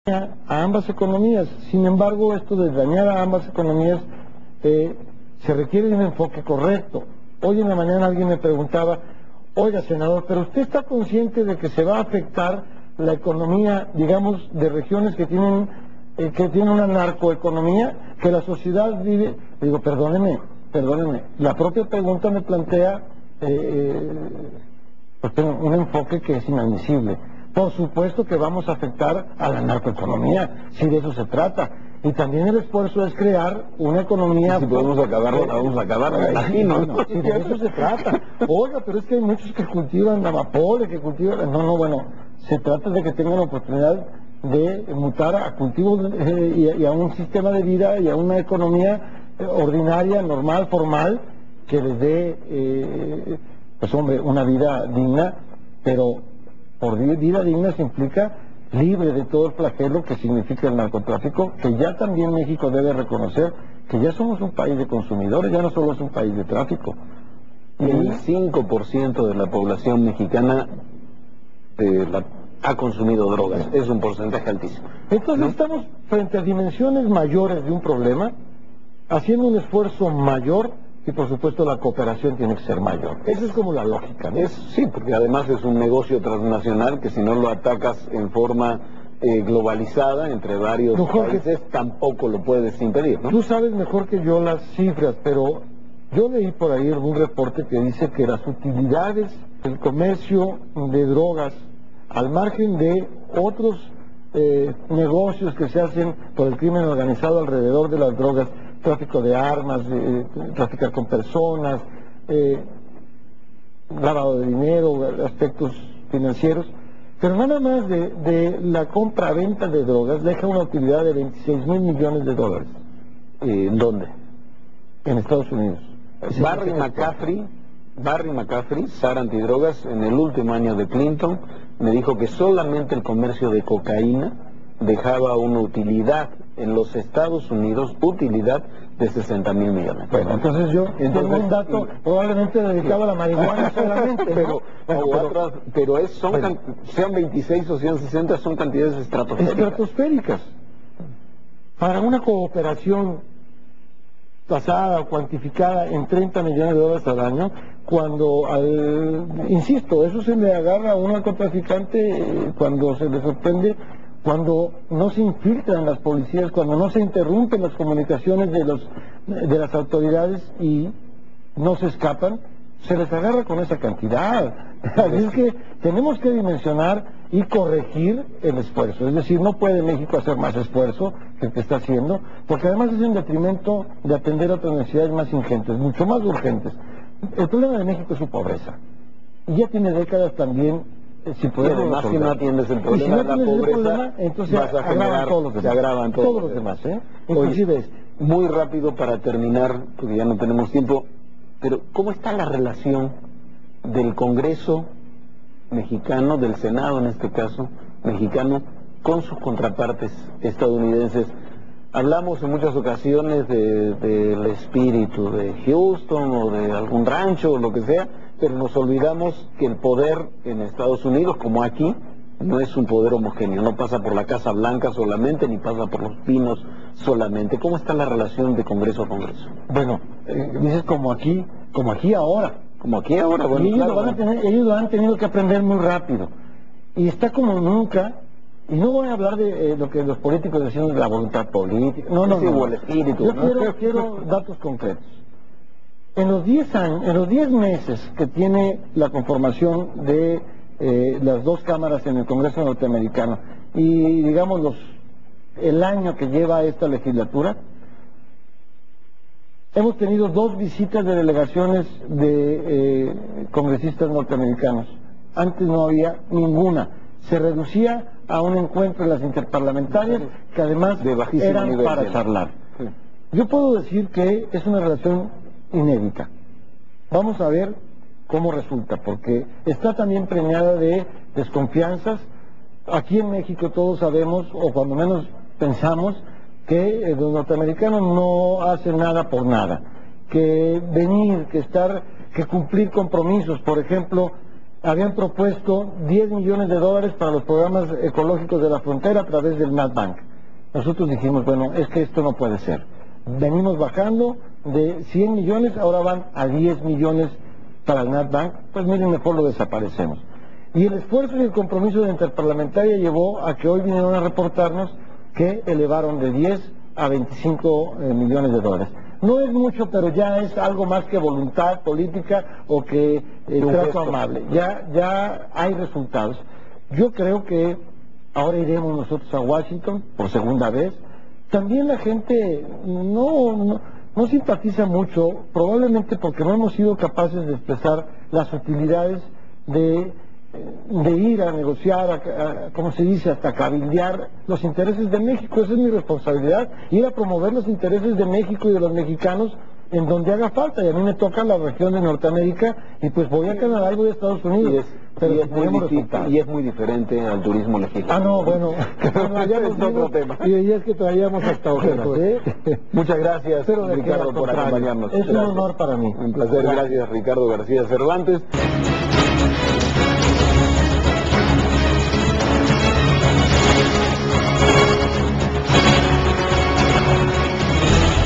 a ambas economías. Sin embargo, esto de dañar a ambas economías se requiere de un enfoque correcto. Hoy en la mañana alguien me preguntaba, oiga senador, pero usted está consciente de que se va a afectar la economía, digamos, de regiones que tienen una narcoeconomía, que la sociedad vive. Digo, perdóneme, la propia pregunta me plantea un enfoque que es inadmisible. Por supuesto que vamos a afectar a la narcoeconomía, si de eso se trata. Y también el esfuerzo es crear una economía... Si podemos acabarlo, vamos a acabarlo. No, si de eso se trata. Oiga, pero es que hay muchos que cultivan amapola, que cultivan... bueno, se trata de que tengan la oportunidad de mutar a cultivos y a un sistema de vida y a una economía ordinaria, normal, formal, que les dé, una vida digna, pero por vida digna se implica libre de todo el flagelo que significa el narcotráfico, que ya también México debe reconocer que ya somos un país de consumidores, ya no solo es un país de tráfico. El 5% de la población mexicana ha consumido drogas, es un porcentaje altísimo. Entonces estamos frente a dimensiones mayores de un problema, haciendo un esfuerzo mayor, y por supuesto la cooperación tiene que ser mayor. Esa es como la lógica, ¿no? Sí, porque además es un negocio transnacional que si no lo atacas en forma globalizada entre varios países, tampoco lo puedes impedir, ¿no? Tú sabes mejor que yo las cifras, pero yo leí por ahí algún reporte que dice que las utilidades del comercio de drogas, al margen de otros negocios que se hacen por el crimen organizado alrededor de las drogas, tráfico de armas, traficar con personas, lavado de dinero, aspectos financieros, pero nada más de la compra-venta de drogas deja una utilidad de 26,000 millones de dólares. ¿En dónde? En Estados Unidos. Barry McCaffrey, SAR Antidrogas, en el último año de Clinton, me dijo que solamente el comercio de cocaína dejaba una utilidad en los Estados Unidos, utilidad de 60,000 millones. Bueno, entonces yo tengo un dato probablemente dedicado a la marihuana solamente, sean 26 o sean 60, son cantidades estratosféricas. Para una cooperación tasada o cuantificada en 30 millones de dólares al año, cuando, insisto, eso se le agarra a un narcotraficante cuando se le sorprende, cuando no se infiltran las policías, cuando no se interrumpen las comunicaciones de las autoridades y no se escapan, se les agarra con esa cantidad. Así es que tenemos que dimensionar y corregir el esfuerzo. Es decir, no puede México hacer más esfuerzo que el que está haciendo, porque además es en detrimento de atender otras necesidades más ingentes, mucho más urgentes. El problema de México es su pobreza. Y ya tiene décadas también sin poder resolver. Si no atiendes el problema de la pobreza, entonces vas a generar, se agravan todos los demás, inclusive muy rápido para terminar, porque ya no tenemos tiempo, pero ¿cómo está la relación del Congreso mexicano, del Senado en este caso, mexicano, con sus contrapartes estadounidenses? Hablamos en muchas ocasiones del espíritu de Houston o de algún rancho o lo que sea, pero nos olvidamos que el poder en Estados Unidos, como aquí, no es un poder homogéneo, no pasa por la Casa Blanca solamente, ni pasa por los Pinos solamente. ¿Cómo está la relación de Congreso a Congreso? Bueno, dices como aquí ahora. Como aquí ahora, bueno, y ellos lo han tenido que aprender muy rápido. Y está como nunca. Y no voy a hablar de lo que los políticos decían de la voluntad política. No. El espíritu. Yo quiero datos concretos. En los 10 meses que tiene la conformación de las dos cámaras en el Congreso norteamericano y digamos el año que lleva esta legislatura, hemos tenido 2 visitas de delegaciones de congresistas norteamericanos. Antes no había ninguna. Se reducía a un encuentro en las interparlamentarias que además eran para charlar. Sí. Yo puedo decir que es una relación inédita. Vamos a ver cómo resulta, porque está también preñada de desconfianzas. Aquí en México todos sabemos, o cuando menos pensamos, que los norteamericanos no hacen nada por nada, que venir, que cumplir compromisos, por ejemplo, habían propuesto 10 millones de dólares para los programas ecológicos de la frontera a través del NatBank. Nosotros dijimos, bueno, es que esto no puede ser. Venimos bajando de 100 millones, ahora van a 10 millones para el NatBank, pues miren, mejor lo desaparecemos. Y el esfuerzo y el compromiso de interparlamentaria llevó a que hoy vinieron a reportarnos que elevaron de 10 a 25 millones de dólares. No es mucho, pero ya es algo más que voluntad política o que trato amable. Ya hay resultados. Yo creo que ahora iremos nosotros a Washington por segunda vez. También la gente no simpatiza mucho, probablemente porque no hemos sido capaces de expresar las utilidades de ir a negociar, como se dice, hasta cabildear los intereses de México. Esa es mi responsabilidad, ir a promover los intereses de México y de los mexicanos en donde haga falta. Y a mí me toca la región de Norteamérica y pues voy a Canadá y voy a Estados Unidos. Y es muy diferente al turismo legislativo. Ah, no, bueno, allá es otro tema. Y es que traíamos hasta ojeros, ¿eh? Muchas gracias, Ricardo, por acompañarnos. Es un honor para mí. Un placer, gracias, Ricardo García Cervantes.